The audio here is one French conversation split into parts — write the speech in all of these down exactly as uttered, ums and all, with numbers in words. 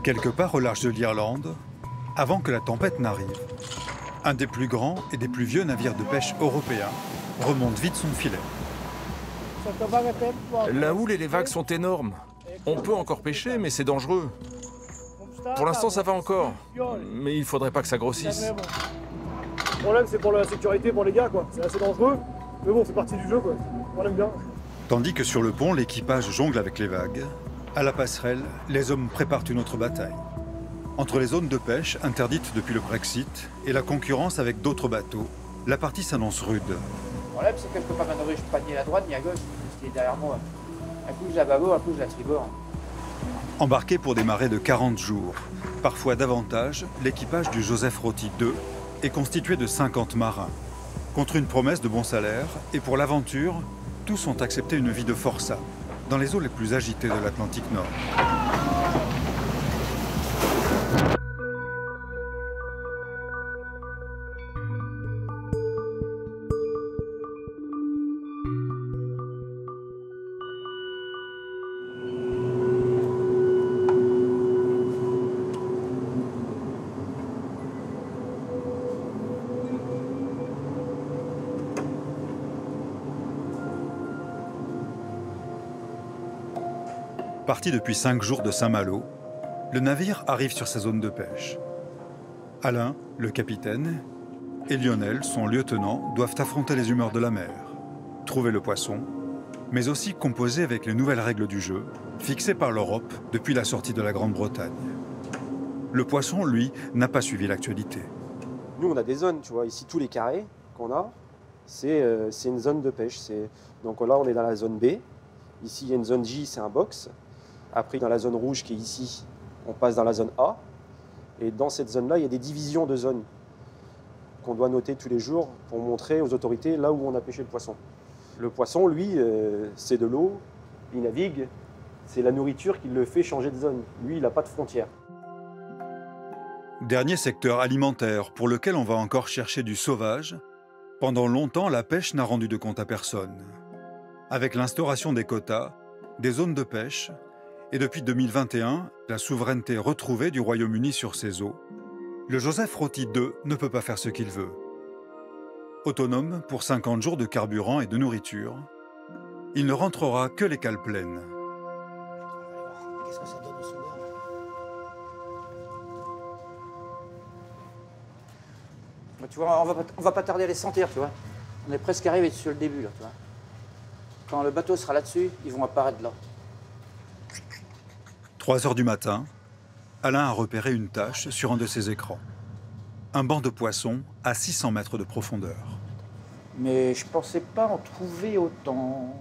Quelque part au large de l'Irlande, avant que la tempête n'arrive, un des plus grands et des plus vieux navires de pêche européens remonte vite son filet. La houle et les vagues sont énormes. On peut encore pêcher, mais c'est dangereux. Pour l'instant, ça va encore, mais il faudrait pas que ça grossisse. Le problème, c'est pour la sécurité pour les gars, quoi. C'est assez dangereux, mais bon, c'est partie du jeu, quoi. On aime bien. Tandis que sur le pont, l'équipage jongle avec les vagues, à la passerelle, les hommes préparent une autre bataille. Entre les zones de pêche interdites depuis le Brexit et la concurrence avec d'autres bateaux, la partie s'annonce rude. Le problème, c'est que je peux pas manœuvrer, je peux pas ni à droite ni à gauche, ce qui est derrière moi. Un coup, je la bâbord, un coup, je la tribord. Embarqué pour des marées de quarante jours, parfois davantage, l'équipage du Joseph Roti deux est constitué de cinquante marins. Contre une promesse de bon salaire et pour l'aventure, tous ont accepté une vie de forçat, dans les eaux les plus agitées de l'Atlantique Nord. Parti depuis cinq jours de Saint-Malo, le navire arrive sur sa zone de pêche. Alain, le capitaine, et Lionel, son lieutenant, doivent affronter les humeurs de la mer, trouver le poisson, mais aussi composer avec les nouvelles règles du jeu, fixées par l'Europe depuis la sortie de la Grande-Bretagne. Le poisson, lui, n'a pas suivi l'actualité. Nous, on a des zones, tu vois, ici, tous les carrés qu'on a, c'est euh, une zone de pêche. Donc là, on est dans la zone B. Ici, il y a une zone J, c'est un box. Après, dans la zone rouge qui est ici, on passe dans la zone A. Et dans cette zone-là, il y a des divisions de zones qu'on doit noter tous les jours pour montrer aux autorités là où on a pêché le poisson. Le poisson, lui, euh, c'est de l'eau, il navigue, c'est la nourriture qui le fait changer de zone. Lui, il n'a pas de frontières. Dernier secteur alimentaire pour lequel on va encore chercher du sauvage. Pendant longtemps, la pêche n'a rendu de compte à personne. Avec l'instauration des quotas, des zones de pêche, et depuis deux mille vingt et un, la souveraineté retrouvée du Royaume-Uni sur ses eaux, le Joseph Roti deux ne peut pas faire ce qu'il veut. Autonome pour cinquante jours de carburant et de nourriture, il ne rentrera que les cales pleines. Qu'est-ce que ça donne au soudeur? Tu vois, on va, pas, on va pas tarder à les sentir, tu vois. On est presque arrivé sur le début, là, tu vois. Quand le bateau sera là-dessus, ils vont apparaître là. trois heures du matin, Alain a repéré une tache sur un de ses écrans. Un banc de poissons à six cents mètres de profondeur. Mais je pensais pas en trouver autant.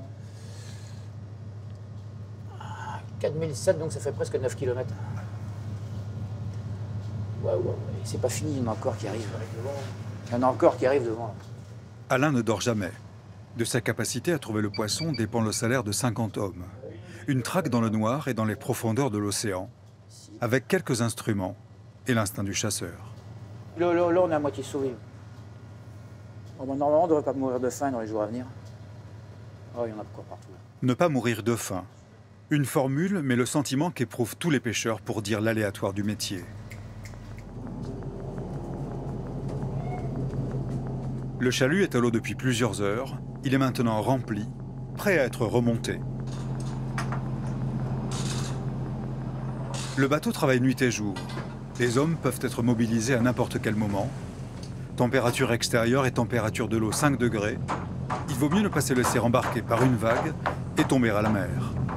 quatre mille sept, donc ça fait presque neuf kilomètres. Ouais, ouais, ouais. C'est pas fini, il y en a encore qui arrivent. Il y en a encore qui arrivent devant. Alain ne dort jamais. De sa capacité à trouver le poisson dépend le salaire de cinquante hommes. Une traque dans le noir et dans les profondeurs de l'océan, avec quelques instruments et l'instinct du chasseur. Là, là, là, on est à moitié sauvé. Bon, ben, normalement, on ne devrait pas mourir de faim dans les jours à venir. Oh, il y en a encore partout. Là. Ne pas mourir de faim. Une formule, mais le sentiment qu'éprouvent tous les pêcheurs pour dire l'aléatoire du métier. Le chalut est à l'eau depuis plusieurs heures. Il est maintenant rempli, prêt à être remonté. Le bateau travaille nuit et jour. Les hommes peuvent être mobilisés à n'importe quel moment. Température extérieure et température de l'eau cinq degrés. Il vaut mieux ne pas se laisser embarquer par une vague et tomber à la mer.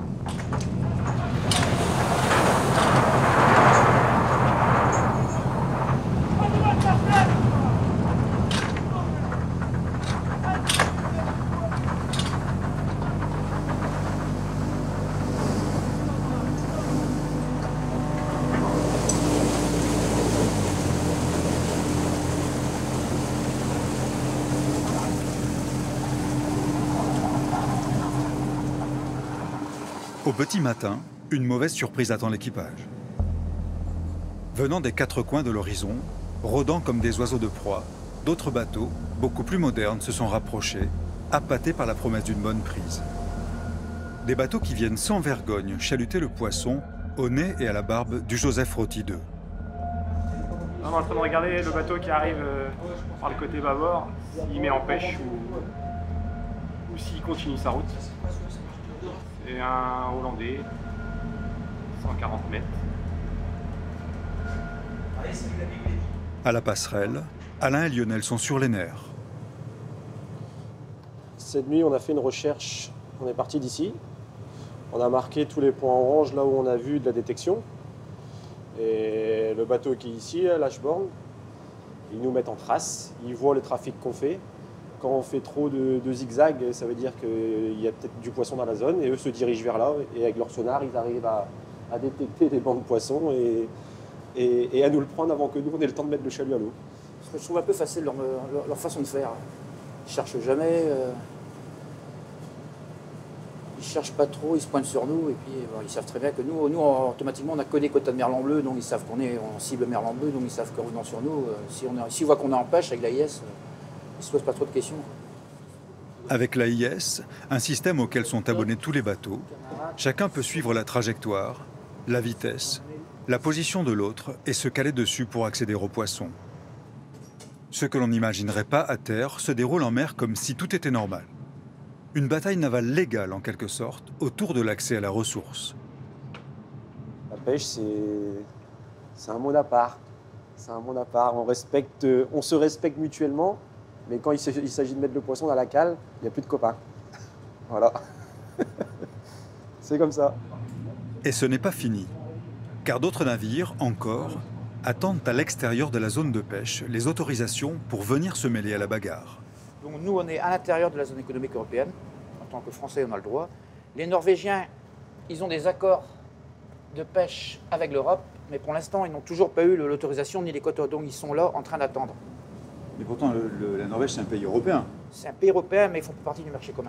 Au petit matin, une mauvaise surprise attend l'équipage. Venant des quatre coins de l'horizon, rôdant comme des oiseaux de proie, d'autres bateaux, beaucoup plus modernes, se sont rapprochés, appâtés par la promesse d'une bonne prise. Des bateaux qui viennent sans vergogne chaluter le poisson au nez et à la barbe du Joseph Roty deux. On est en train de regarder le bateau qui arrive euh, par le côté bâbord, s'il met en pêche ou, ou s'il continue sa route. C'est un Hollandais, cent quarante mètres. À la passerelle, Alain et Lionel sont sur les nerfs. Cette nuit, on a fait une recherche. On est parti d'ici. On a marqué tous les points orange là où on a vu de la détection. Et le bateau qui est ici, l'Ashbourne, ils nous mettent en trace. Ils voient le trafic qu'on fait. Quand on fait trop de, de zigzags, ça veut dire qu'il y a peut-être du poisson dans la zone. Et eux se dirigent vers là. Et avec leur sonar, ils arrivent à, à détecter des bancs de poissons et, et, et à nous le prendre avant que nous, on ait le temps de mettre le chalut à l'eau. Je trouve un peu facile leur, leur, leur façon de faire. Ils ne cherchent jamais. Euh... Ils cherchent pas trop, ils se pointent sur nous et puis bon, ils savent très bien que nous, nous automatiquement, on n'a que des quotas de merlan bleu, donc ils savent qu'on est en cible merlan bleu, donc ils savent qu'en venant sur nous, euh, si on est, s'ils voient qu'on est en pêche avec l'A I S, euh, ils ne se posent pas trop de questions. Avec l'A I S, un système auquel sont abonnés tous les bateaux, chacun peut suivre la trajectoire, la vitesse, la position de l'autre et se caler dessus pour accéder aux poissons. Ce que l'on n'imaginerait pas à terre se déroule en mer comme si tout était normal. Une bataille navale légale, en quelque sorte, autour de l'accès à la ressource. La pêche, c'est un monde à part. C'est un monde à part. On, respecte, on se respecte mutuellement, mais quand il s'agit de mettre le poisson dans la cale, il n'y a plus de copains. Voilà. C'est comme ça. Et ce n'est pas fini, car d'autres navires, encore, attendent à l'extérieur de la zone de pêche les autorisations pour venir se mêler à la bagarre. Donc nous, on est à l'intérieur de la zone économique européenne. En tant que Français, on a le droit. Les Norvégiens, ils ont des accords de pêche avec l'Europe, mais pour l'instant, ils n'ont toujours pas eu l'autorisation ni les quotas. Donc ils sont là en train d'attendre. Mais pourtant, le, le, la Norvège, c'est un pays européen. C'est un pays européen, mais ils font partie du marché commun.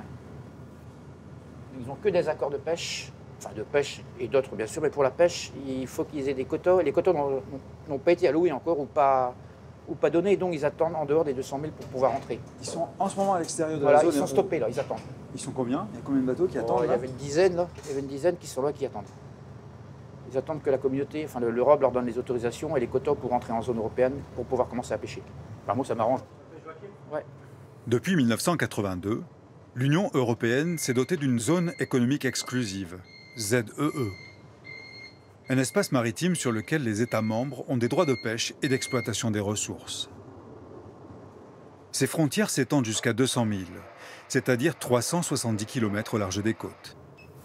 Ils n'ont que des accords de pêche, enfin de pêche et d'autres bien sûr, mais pour la pêche, il faut qu'ils aient des quotas. Les quotas n'ont pas été alloués encore ou pas... ou pas donné, donc ils attendent en dehors des deux cent mille pour pouvoir rentrer. Ils sont en ce moment à l'extérieur de voilà, la zone. Ils sont stoppés là, ils attendent. Ils sont combien? Il y a combien de bateaux qui oh, attendent Il y là avait une dizaine là, il y avait une dizaine qui sont là qui attendent. Ils attendent que la communauté, enfin l'Europe leur donne les autorisations et les quotas pour rentrer en zone européenne pour pouvoir commencer à pêcher. Enfin, moi ça m'arrange. Ouais. Depuis mille neuf cent quatre-vingt-deux, l'Union européenne s'est dotée d'une zone économique exclusive, Z E E. Un espace maritime sur lequel les États membres ont des droits de pêche et d'exploitation des ressources. Ces frontières s'étendent jusqu'à deux cents milles, c'est-à-dire trois cent soixante-dix kilomètres au large des côtes.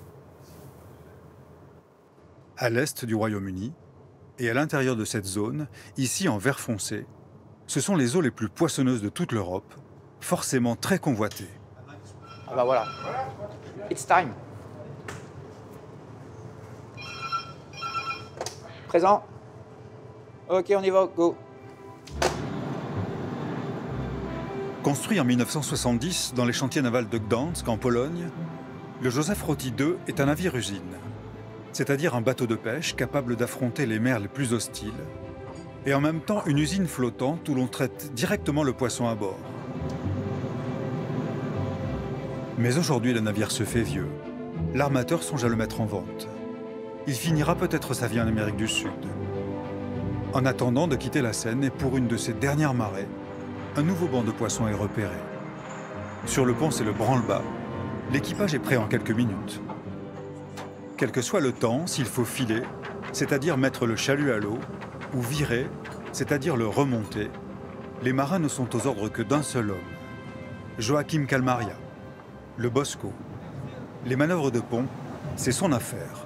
À l'est du Royaume-Uni et à l'intérieur de cette zone, ici en vert foncé, ce sont les eaux les plus poissonneuses de toute l'Europe, forcément très convoitées. Ah bah voilà, it's time. Présent. Ok, on y va, go. Construit en mille neuf cent soixante-dix dans les chantiers navals de Gdansk, en Pologne, le Joseph Roty deux est un navire-usine, c'est-à-dire un bateau de pêche capable d'affronter les mers les plus hostiles, et en même temps une usine flottante où l'on traite directement le poisson à bord. Mais aujourd'hui, le navire se fait vieux. L'armateur songe à le mettre en vente. Il finira peut-être sa vie en Amérique du Sud. En attendant de quitter la Seine et pour une de ses dernières marées, un nouveau banc de poissons est repéré. Sur le pont, c'est le branle-bas. L'équipage est prêt en quelques minutes. Quel que soit le temps, s'il faut filer, c'est-à-dire mettre le chalut à l'eau, ou virer, c'est-à-dire le remonter, les marins ne sont aux ordres que d'un seul homme, Joachim Kalmaria, le Bosco. Les manœuvres de pont, c'est son affaire.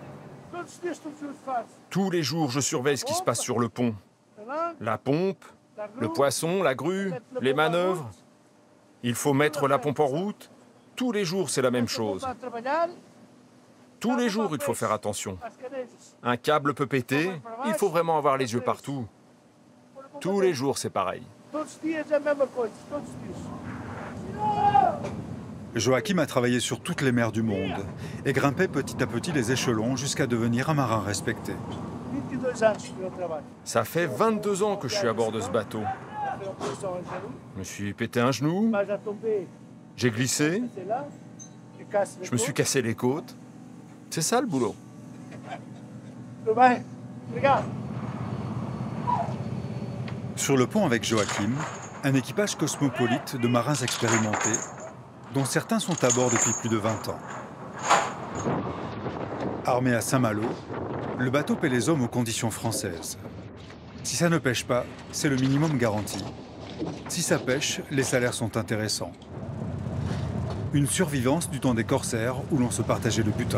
Tous les jours, je surveille ce qui se passe sur le pont. La pompe, le poisson, la grue, les manœuvres. Il faut mettre la pompe en route. Tous les jours, c'est la même chose. Tous les jours, il faut faire attention. Un câble peut péter, il faut vraiment avoir les yeux partout. Tous les jours, c'est pareil. Joachim a travaillé sur toutes les mers du monde et grimpait petit à petit les échelons jusqu'à devenir un marin respecté. Ça fait vingt-deux ans que je suis à bord de ce bateau. Je me suis pété un genou, j'ai glissé, je me suis cassé les côtes. C'est ça le boulot. Sur le pont avec Joachim, un équipage cosmopolite de marins expérimentés, dont certains sont à bord depuis plus de vingt ans. Armé à Saint-Malo, le bateau paie les hommes aux conditions françaises. Si ça ne pêche pas, c'est le minimum garanti. Si ça pêche, les salaires sont intéressants. Une survivance du temps des corsaires où l'on se partageait le butin.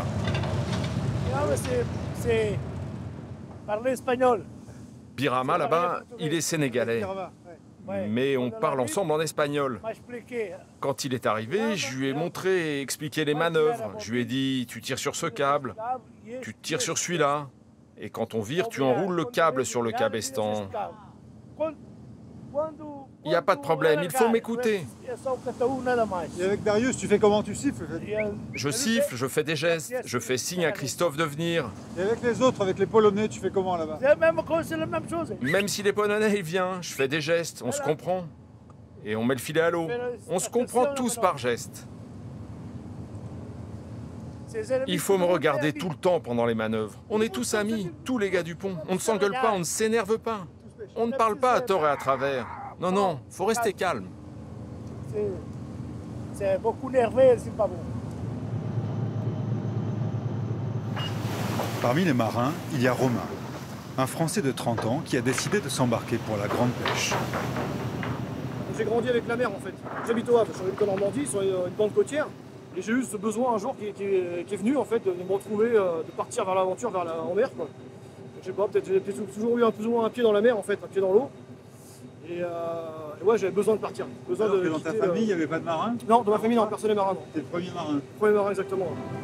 C'est parler espagnol. Birama, là-bas, il est sénégalais. Mais on parle ensemble en espagnol. Quand il est arrivé, je lui ai montré et expliqué les manœuvres. Je lui ai dit, tu tires sur ce câble, tu tires sur celui-là. Et quand on vire, tu enroules le câble sur le cabestan. Il n'y a pas de problème, il faut m'écouter. Et avec Darius, tu fais comment? Tu siffles? Je siffle, je fais des gestes, je fais signe à Christophe de venir. Et avec les autres, avec les Polonais, tu fais comment là-bas? C'est la même chose. Même si les Polonais, il vient, je fais des gestes, on se comprend. Et on met le filet à l'eau. On se comprend tous par gestes. Il faut me regarder tout le temps pendant les manœuvres. On est tous amis, tous les gars du pont. On ne s'engueule pas, on ne s'énerve pas. On ne parle pas à tort et à travers. Non, non, faut rester calme. C'est beaucoup nerveux, c'est pas bon. Parmi les marins, il y a Romain, un Français de trente ans qui a décidé de s'embarquer pour la grande pêche. J'ai grandi avec la mer en fait. J'habite au Havre, je suis en Normandie, sur une bande côtière. Et j'ai eu ce besoin un jour qui, qui, est, qui est venu en fait de me retrouver, euh, de partir vers l'aventure, vers la, en mer quoi. Je sais pas, peut-être j'ai toujours eu un, plus ou moins un pied dans la mer en fait, un pied dans l'eau. Et, euh, et ouais, j'avais besoin de partir. Besoin Alors de que dans ta famille, il n'y avait pas de marin? Non, dans ma famille, non, personne n'est marin. T'es le premier marin. Le premier marin, exactement.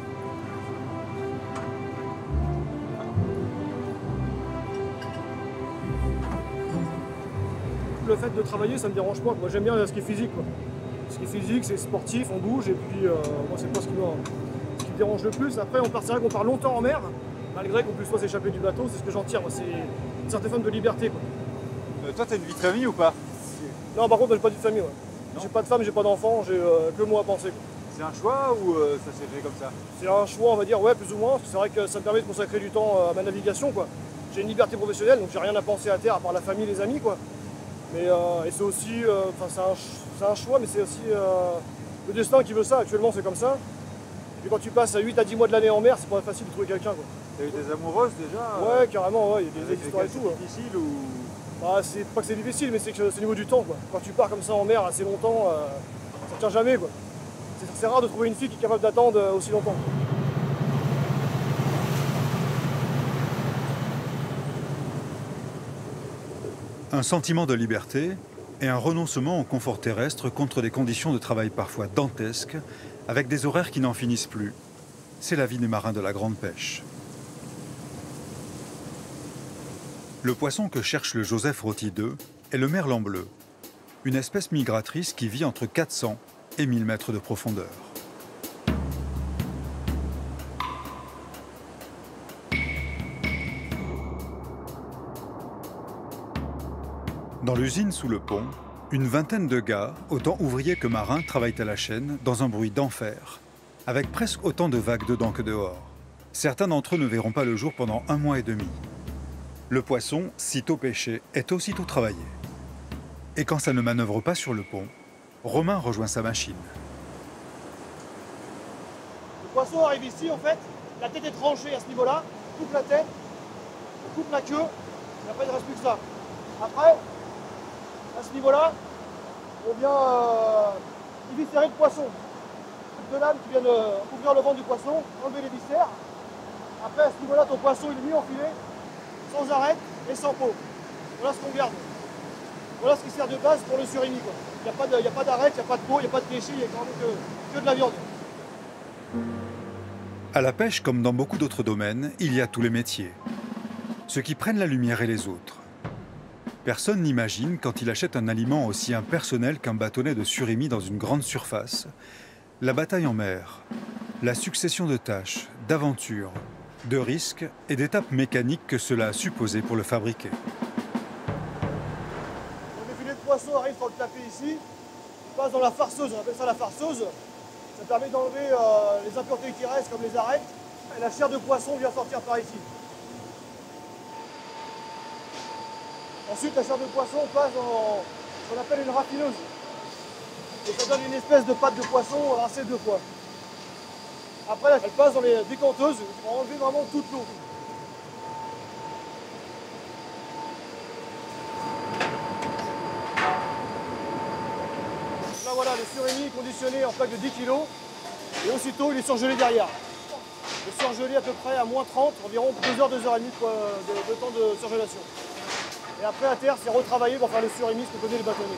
Le fait de travailler, ça me dérange pas. Moi, j'aime bien ce qui est physique, quoi. Ce qui est physique, c'est sportif, on bouge, et puis euh, moi, c'est pas ce qui, me, ce qui me dérange le plus. Après, on part, c'est vrai qu'on part longtemps en mer, malgré qu'on puisse soit s'échapper du bateau, c'est ce que j'en tire. C'est une certaine forme de liberté, quoi. Euh, toi, t'as une vie de famille ou pas? Non, par contre, j'ai pas de famille, ouais. J'ai pas de femme, j'ai pas d'enfant, j'ai euh, que moi à penser, quoi. C'est un choix ou euh, ça s'est fait comme ça? C'est un choix, on va dire, ouais, plus ou moins. C'est vrai que ça me permet de consacrer du temps à ma navigation, quoi. J'ai une liberté professionnelle, donc j'ai rien à penser à terre à part la famille, les amis, quoi. Mais euh, et c'est aussi, enfin euh, c'est un, un choix, mais c'est aussi euh, le destin qui veut ça. Actuellement, c'est comme ça. Et puis quand tu passes à huit à dix mois de l'année en mer, c'est pas facile de trouver quelqu'un, quoi. T'as eu des amoureuses déjà? Ouais, carrément, ouais. Il y a des, des histoires et tout. C'est difficile ou? Bah, c'est pas que c'est difficile, mais c'est que c'est au niveau du temps, quoi. Quand tu pars comme ça en mer assez longtemps, euh, ça tient jamais, quoi. C'est rare de trouver une fille qui est capable d'attendre aussi longtemps. Un sentiment de liberté et un renoncement au confort terrestre contre des conditions de travail parfois dantesques, avec des horaires qui n'en finissent plus. C'est la vie des marins de la grande pêche. Le poisson que cherche le Joseph Roty deux est le merlan bleu, une espèce migratrice qui vit entre quatre cents et mille mètres de profondeur. Dans l'usine sous le pont, une vingtaine de gars, autant ouvriers que marins, travaillent à la chaîne dans un bruit d'enfer, avec presque autant de vagues dedans que dehors. Certains d'entre eux ne verront pas le jour pendant un mois et demi. Le poisson, sitôt pêché, est aussitôt travaillé. Et quand ça ne manœuvre pas sur le pont, Romain rejoint sa machine. Le poisson arrive ici, en fait, la tête est tranchée à ce niveau-là, coupe la tête, coupe la queue, et après il ne reste plus que ça. Après, à ce niveau-là, on vient euh, éviscérer le poisson. Deux lames qui viennent euh, ouvrir le ventre du poisson, enlever les viscères. Après, à ce niveau-là, ton poisson il est mis en filet, sans arête et sans peau. Voilà ce qu'on garde. Voilà ce qui sert de base pour le surimi. Il n'y a pas d'arête, il n'y a pas de peau, il n'y a pas de péché, il n'y a quand même que, que de la viande. À la pêche, comme dans beaucoup d'autres domaines, il y a tous les métiers. Ceux qui prennent la lumière et les autres. Personne n'imagine, quand il achète un aliment aussi impersonnel qu'un bâtonnet de surimi dans une grande surface, la bataille en mer, la succession de tâches, d'aventures, de risques et d'étapes mécaniques que cela a supposé pour le fabriquer. Donc les filets de poisson arrivent sur le tapis ici, ils passent dans la farceuse, on appelle ça la farceuse. Ça permet d'enlever euh, les impuretés qui restent comme les arêtes, et la chair de poisson vient sortir par ici. Ensuite, la chair de poisson passe dans ce qu'on appelle une raffineuse. Et ça donne une espèce de pâte de poisson rincée deux fois. Après, elle passe dans les décanteuses pour enlever vraiment toute l'eau. Là voilà, le surimi est conditionné en plaque de dix kilos et aussitôt il est surgelé derrière. Il est surgelé à peu près à moins trente, environ deux heures, deux heures trente de, de temps de surgélation. Et après à terre, c'est retravaillé pour faire le surimi, ce que connaît les bâtonniers.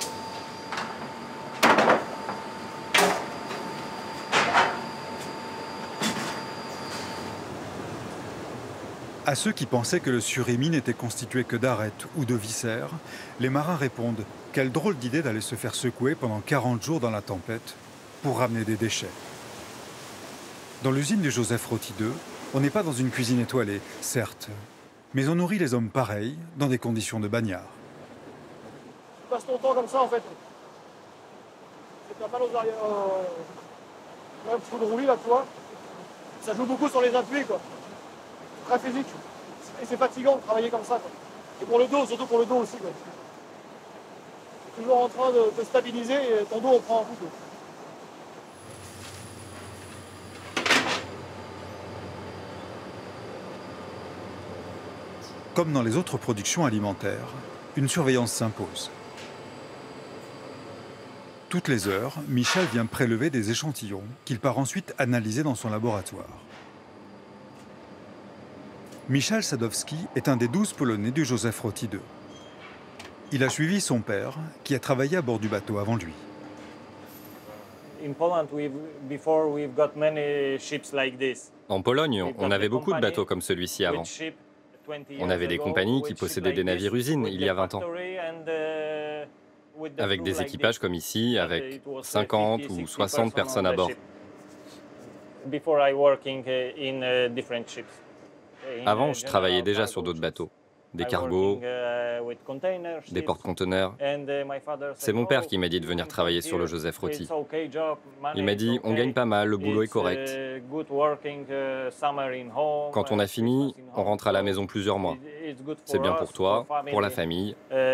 À ceux qui pensaient que le surimi n'était constitué que d'arêtes ou de viscères, les marins répondent « Quelle drôle d'idée d'aller se faire secouer pendant quarante jours dans la tempête pour ramener des déchets ». Dans l'usine du Joseph Roty deux, on n'est pas dans une cuisine étoilée, certes, mais on nourrit les hommes pareils, dans des conditions de bagnard. Tu passes ton temps comme ça en fait. Tu n'as pas nos arrières. Euh... un petit coup de roulis là, tu vois. Ça joue beaucoup sur les appuis quoi. Très physique. Et c'est fatigant de travailler comme ça. Quoi. Et pour le dos, surtout pour le dos aussi. Quoi. Tu es toujours en train de te stabiliser et ton dos on prend un coup. Quoi. Comme dans les autres productions alimentaires, une surveillance s'impose. Toutes les heures, Michel vient prélever des échantillons qu'il part ensuite analyser dans son laboratoire. Michal Sadowski est un des douze Polonais du Joseph Roty deux. Il a suivi son père, qui a travaillé à bord du bateau avant lui. En Pologne, on avait beaucoup de bateaux comme celui-ci avant. On avait des compagnies qui possédaient des navires-usines il y a vingt ans, avec des équipages comme ici, avec cinquante ou soixante personnes à bord. Avant, je travaillais déjà sur d'autres bateaux, des cargos, des porte-conteneurs. C'est mon père qui m'a dit de venir travailler sur le Joseph Roty. Il m'a dit, on gagne pas mal, le boulot est correct. Quand on a fini, on rentre à la maison plusieurs mois. C'est bien pour toi, pour la famille.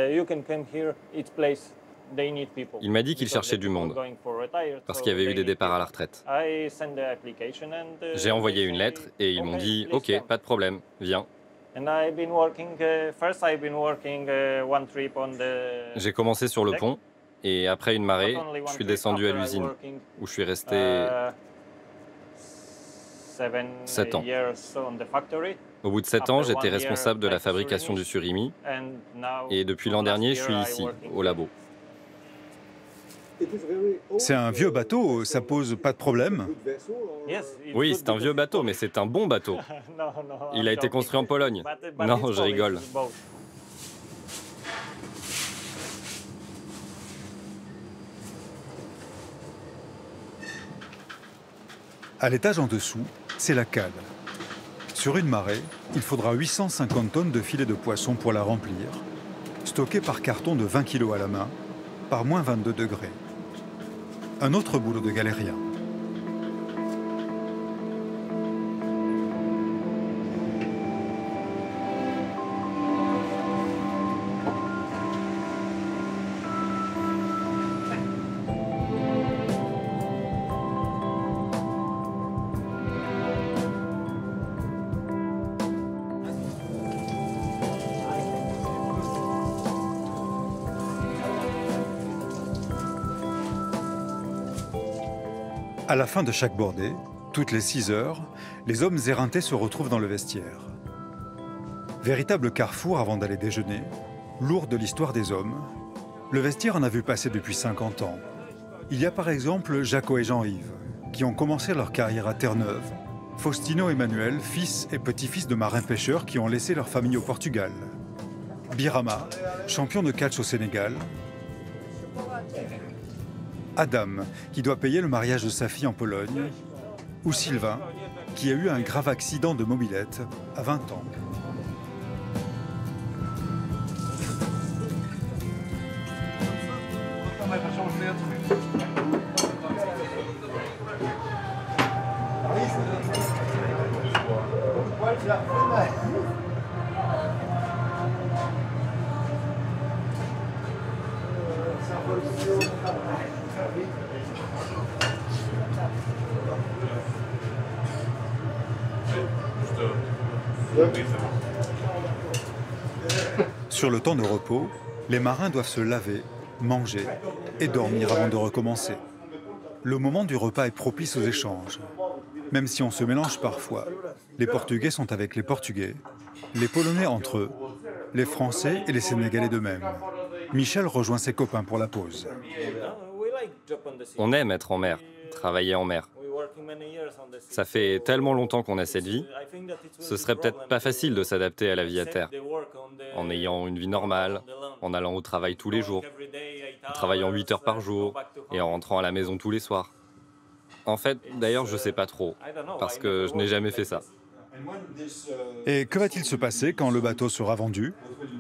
Il m'a dit qu'il cherchait du monde, parce qu'il y avait eu des départs à la retraite. J'ai envoyé une lettre et ils m'ont dit « Ok, pas de problème, viens ». J'ai commencé sur le pont et après une marée, je suis descendu à l'usine, où je suis resté sept ans. Au bout de sept ans, j'étais responsable de la fabrication du surimi et depuis l'an dernier, je suis ici, au labo. C'est un vieux bateau, ça pose pas de problème? Oui, c'est un vieux bateau, mais c'est un bon bateau. Il a été construit en Pologne. Non, je rigole. À l'étage en dessous, c'est la cale. Sur une marée, il faudra huit cent cinquante tonnes de filets de poisson pour la remplir, stockés par carton de vingt kilos à la main, par moins vingt-deux degrés. Un autre boulot de galérien. À la fin de chaque bordée, toutes les six heures, les hommes éreintés se retrouvent dans le vestiaire. Véritable carrefour avant d'aller déjeuner, lourd de l'histoire des hommes, le vestiaire en a vu passer depuis cinquante ans. Il y a par exemple Jaco et Jean-Yves, qui ont commencé leur carrière à Terre-Neuve, Faustino et Manuel, fils et petits-fils de marins-pêcheurs qui ont laissé leur famille au Portugal, Birama, champion de catch au Sénégal, Adam, qui doit payer le mariage de sa fille en Pologne, ou Sylvain, qui a eu un grave accident de mobilette à vingt ans. Sur le temps de repos, les marins doivent se laver, manger et dormir avant de recommencer. Le moment du repas est propice aux échanges. Même si on se mélange parfois, les Portugais sont avec les Portugais, les Polonais entre eux, les Français et les Sénégalais d'eux-mêmes. Michel rejoint ses copains pour la pause. On aime être en mer, travailler en mer. Ça fait tellement longtemps qu'on a cette vie, ce serait peut-être pas facile de s'adapter à la vie à terre, en ayant une vie normale, en allant au travail tous les jours, en travaillant huit heures par jour et en rentrant à la maison tous les soirs. En fait, d'ailleurs, je sais pas trop, parce que je n'ai jamais fait ça. Et que va-t-il se passer quand le bateau sera vendu?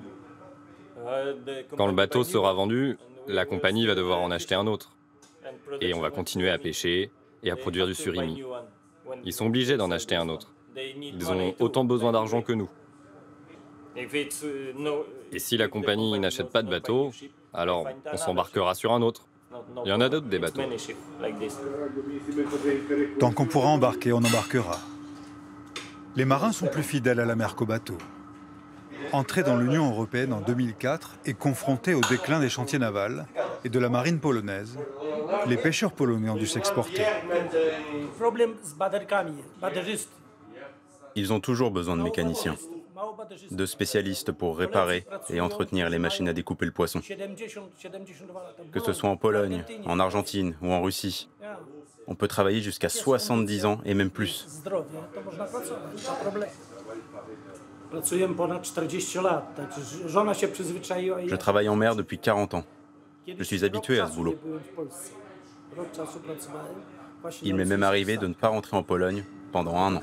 Quand le bateau sera vendu, la compagnie va devoir en acheter un autre. Et on va continuer à pêcher et à produire du surimi. Ils sont obligés d'en acheter un autre. Ils ont autant besoin d'argent que nous. Et si la compagnie n'achète pas de bateau, alors on s'embarquera sur un autre. Il y en a d'autres des bateaux. Tant qu'on pourra embarquer, on embarquera. Les marins sont plus fidèles à la mer qu'au bateau. Entré dans l'Union européenne en deux mille quatre et confronté au déclin des chantiers navals et de la marine polonaise, les pêcheurs polonais ont dû s'exporter. Ils ont toujours besoin de mécaniciens, de spécialistes pour réparer et entretenir les machines à découper le poisson. Que ce soit en Pologne, en Argentine ou en Russie, on peut travailler jusqu'à soixante-dix ans et même plus. Je travaille en mer depuis quarante ans. Je suis habitué à ce boulot. Il m'est même arrivé de ne pas rentrer en Pologne pendant un an.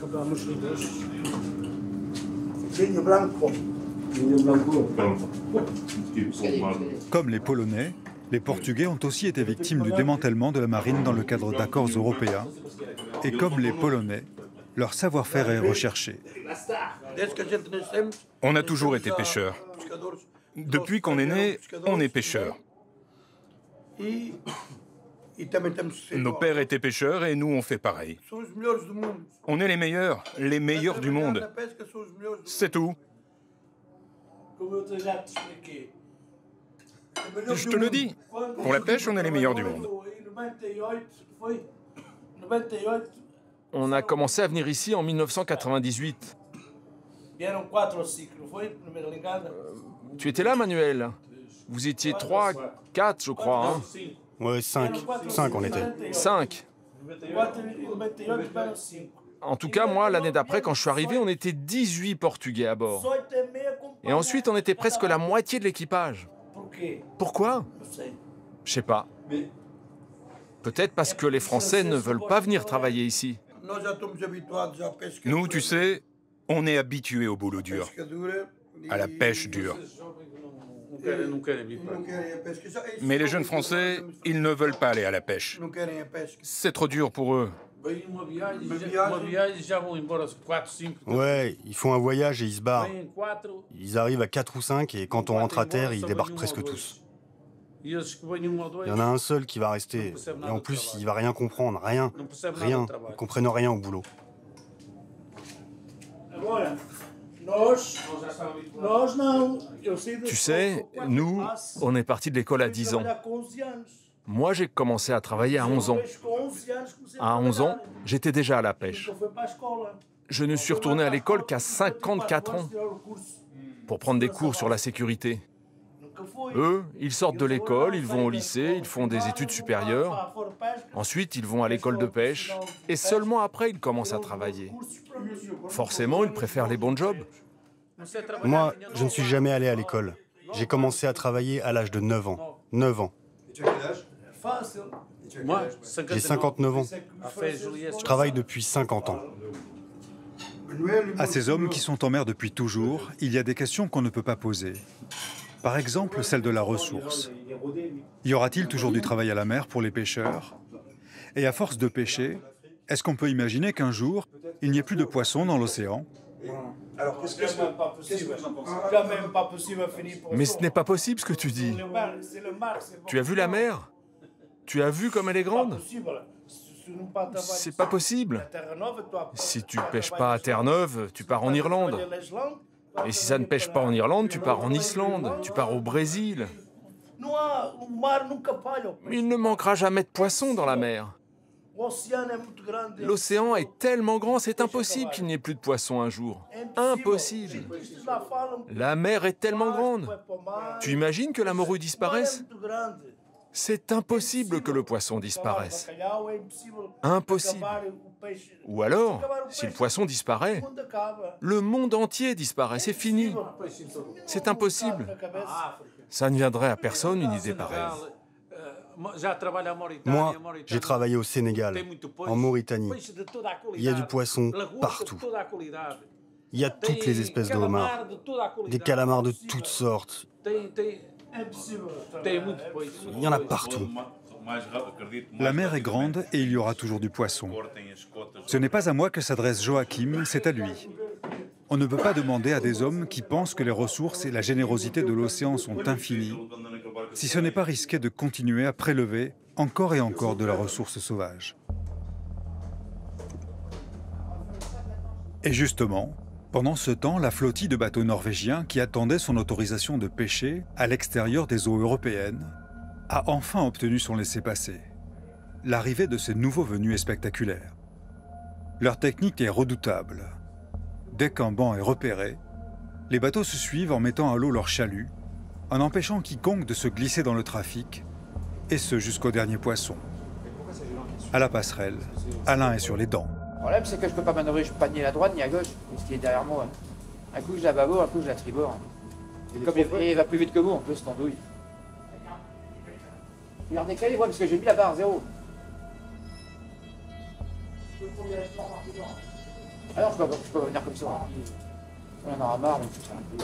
Comme les Polonais, les Portugais ont aussi été victimes du démantèlement de la marine dans le cadre d'accords européens. Et comme les Polonais, leur savoir-faire est recherché. On a toujours été pêcheurs. Depuis qu'on est né, on est pêcheurs. Nos pères étaient pêcheurs et nous on fait pareil. On est les meilleurs, les meilleurs du monde. C'est tout. Je te le dis, pour la pêche, on est les meilleurs du monde. On a commencé à venir ici en mille neuf cent quatre-vingt-dix-huit. Euh, tu étais là, Manuel? Vous étiez trois, quatre, je crois. Hein? Ouais, cinq. Cinq, on était. Cinq. En tout cas, moi, l'année d'après, quand je suis arrivé, on était dix-huit Portugais à bord. Et ensuite, on était presque la moitié de l'équipage. Pourquoi? Je sais pas. Peut-être parce que les Français ne veulent pas venir travailler ici. Nous, tu sais, on est habitués au boulot dur, à la pêche dure. Mais les jeunes Français, ils ne veulent pas aller à la pêche. C'est trop dur pour eux. Ouais, ils font un voyage et ils se barrent. Ils arrivent à quatre ou cinq et quand on rentre à terre, ils débarquent presque tous. Il y en a un seul qui va rester. Et en plus, il va rien comprendre, rien, rien. Ils comprennent rien au boulot. Tu sais, nous, on est partis de l'école à dix ans. Moi, j'ai commencé à travailler à onze ans. À onze ans, j'étais déjà à la pêche. Je ne suis retourné à l'école qu'à cinquante-quatre ans pour prendre des cours sur la sécurité. Eux, ils sortent de l'école, ils vont au lycée, ils font des études supérieures. Ensuite, ils vont à l'école de pêche. Et seulement après, ils commencent à travailler. Forcément, ils préfèrent les bons jobs. Moi, je ne suis jamais allé à l'école. J'ai commencé à travailler à l'âge de neuf ans. neuf ans. Tu as quel âge? Moi, j'ai cinquante-neuf ans. Je travaille depuis cinquante ans. À ces hommes qui sont en mer depuis toujours, il y a des questions qu'on ne peut pas poser. Par exemple, celle de la ressource. Y aura-t-il toujours du travail à la mer pour les pêcheurs? Et à force de pêcher, est-ce qu'on peut imaginer qu'un jour, il n'y ait plus de poissons dans l'océan? Alors, qu'est-ce que c'est pas possible? Jamais pas possible finir pour Mais ce n'est pas possible ce que tu dis. Tu as vu la mer? Tu as vu comme elle est grande? C'est pas possible. Si tu pêches pas à Terre-Neuve, tu pars en Irlande. Et si ça ne pêche pas en Irlande, tu pars en Islande, tu pars au Brésil. Il ne manquera jamais de poissons dans la mer. L'océan est tellement grand, c'est impossible qu'il n'y ait plus de poissons un jour. Impossible. La mer est tellement grande. Tu imagines que la morue disparaisse? C'est impossible que le poisson disparaisse. Impossible. Ou alors, si le poisson disparaît, le monde entier disparaît, c'est fini. C'est impossible. Ça ne viendrait à personne une idée pareille. Moi, j'ai travaillé au Sénégal, en Mauritanie. Il y a du poisson partout. Il y a toutes les espèces de homards, des calamars de toutes sortes. Il y en a partout. La mer est grande et il y aura toujours du poisson. Ce n'est pas à moi que s'adresse Joachim, c'est à lui. On ne peut pas demander à des hommes qui pensent que les ressources et la générosité de l'océan sont infinies, si ce n'est pas risquer de continuer à prélever encore et encore de la ressource sauvage. Et justement, pendant ce temps, la flottille de bateaux norvégiens qui attendait son autorisation de pêcher à l'extérieur des eaux européennes a enfin obtenu son laissez-passer. L'arrivée de ces nouveaux venus est spectaculaire. Leur technique est redoutable. Dès qu'un banc est repéré, les bateaux se suivent en mettant à l'eau leur chalut, en empêchant quiconque de se glisser dans le trafic, et ce jusqu'au dernier poisson. À la passerelle, Alain est sur les dents. Le problème, c'est que je ne peux pas manœuvrer, je ne peux pas ni à droite ni à gauche, ce qui est derrière moi. Un coup, je la bâbord, un coup, je la tribord. Et comme il va plus vite que vous, en plus, t'andouille. Il a redécalé, ouais, parce que j'ai mis la barre zéro. Alors, je peux, je peux venir comme ça. On en aura marre, donc c'est un peu...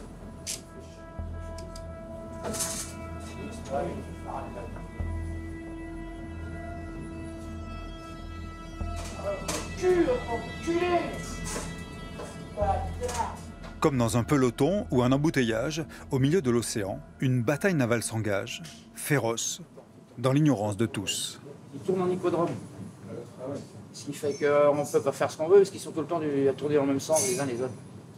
Comme dans un peloton ou un embouteillage, au milieu de l'océan, une bataille navale s'engage, féroce, dans l'ignorance de tous. Ils tournent en hippodrome. Ce qui fait qu'on ne peut pas faire ce qu'on veut, parce qu'ils sont tout le temps à tourner dans le même sens les uns les autres.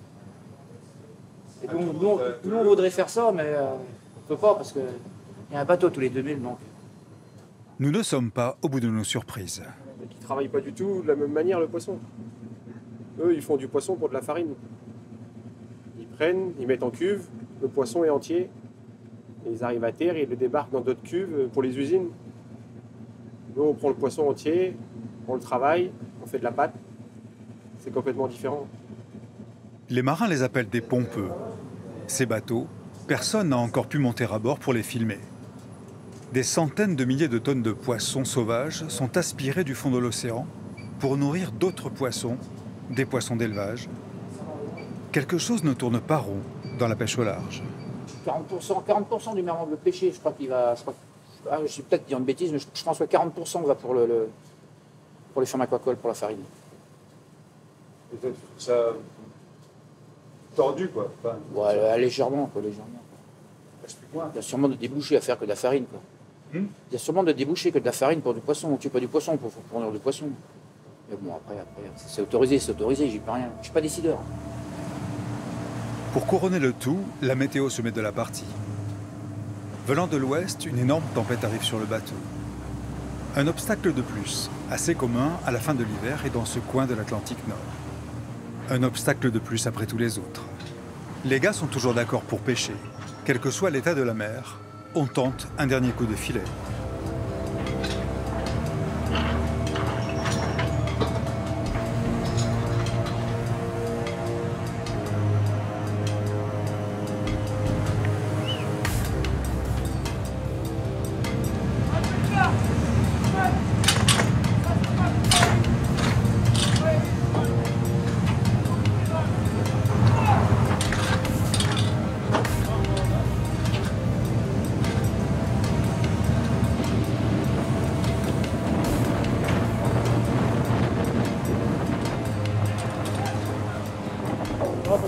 Et donc, nous, on, nous, on voudrait faire ça, mais euh, on ne peut pas, parce qu'il y a un bateau tous les deux mille, donc. Nous ne sommes pas au bout de nos surprises. Ils ne travaillent pas du tout de la même manière le poisson. Eux, ils font du poisson pour de la farine. Ils prennent, ils mettent en cuve, le poisson est entier, et ils arrivent à terre et ils le débarquent dans d'autres cuves pour les usines. Nous, on prend le poisson entier, on le travaille, on fait de la pâte. C'est complètement différent. Les marins les appellent des pompeux. Ces bateaux, personne n'a encore pu monter à bord pour les filmer. Des centaines de milliers de tonnes de poissons sauvages sont aspirés du fond de l'océan pour nourrir d'autres poissons, des poissons d'élevage. Quelque chose ne tourne pas rond dans la pêche au large. quarante pour cent, quarante pour cent du merlan bleu pêché, je crois qu'il va... Je, crois, ah, je suis peut-être disant une bêtise, mais je, je pense que quarante pour cent va pour, le, le, pour les fermes aquacoles, pour la farine. Peut-être ça... tordu, quoi. Enfin, ouais, légèrement, quoi, légèrement. Il y a sûrement de débouchés à faire que de la farine, quoi. Hmm? Il y a sûrement de débouchés que de la farine pour du poisson. On tue pas du poisson pour fournir du poisson. Mais bon, après, après c'est autorisé, c'est autorisé, j'y peux rien. Je suis pas décideur. Pour couronner le tout, la météo se met de la partie. Venant de l'ouest, une énorme tempête arrive sur le bateau. Un obstacle de plus, assez commun à la fin de l'hiver et dans ce coin de l'Atlantique Nord. Un obstacle de plus après tous les autres. Les gars sont toujours d'accord pour pêcher. Quel que soit l'état de la mer, on tente un dernier coup de filet.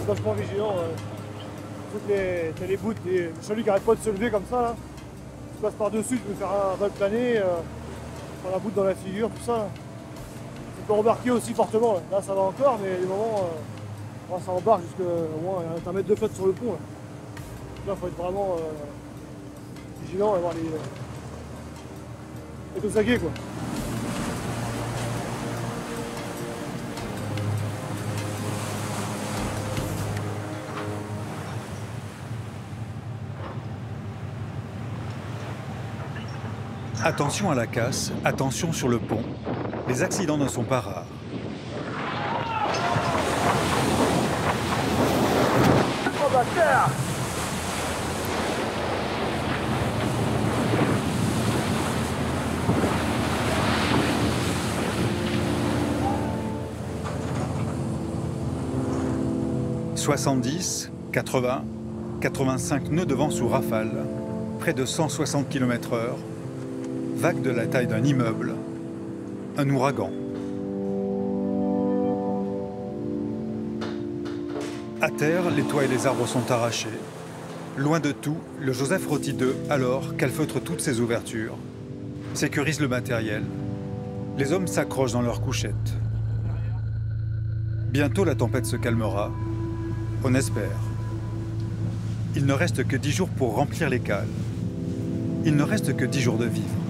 vachement vigilant. Euh. Toutes les, t'as les bouts, les, celui qui arrête pas de se lever comme ça, là. Tu passes par-dessus, tu peux faire un vol plané, euh, prendre la boute dans la figure, tout ça. Là. Tu peux embarquer aussi fortement. Là, là ça va encore, mais les moments, euh, là, ça embarque jusqu'à au moins un mètre de flotte sur le pont. Là, il faut être vraiment euh, vigilant et avoir les. Euh, être au saguet, quoi. Attention à la casse, attention sur le pont. Les accidents ne sont pas rares. Oh bâtard! soixante-dix, quatre-vingts, quatre-vingt-cinq nœuds de vent sous rafale, près de cent soixante kilomètres heure. Vague de la taille d'un immeuble, un ouragan. À terre, les toits et les arbres sont arrachés. Loin de tout, le Joseph Roty deux, alors, calfeutre toutes ses ouvertures, sécurise le matériel. Les hommes s'accrochent dans leurs couchettes. Bientôt, la tempête se calmera. On espère. Il ne reste que dix jours pour remplir les cales. Il ne reste que dix jours de vivre.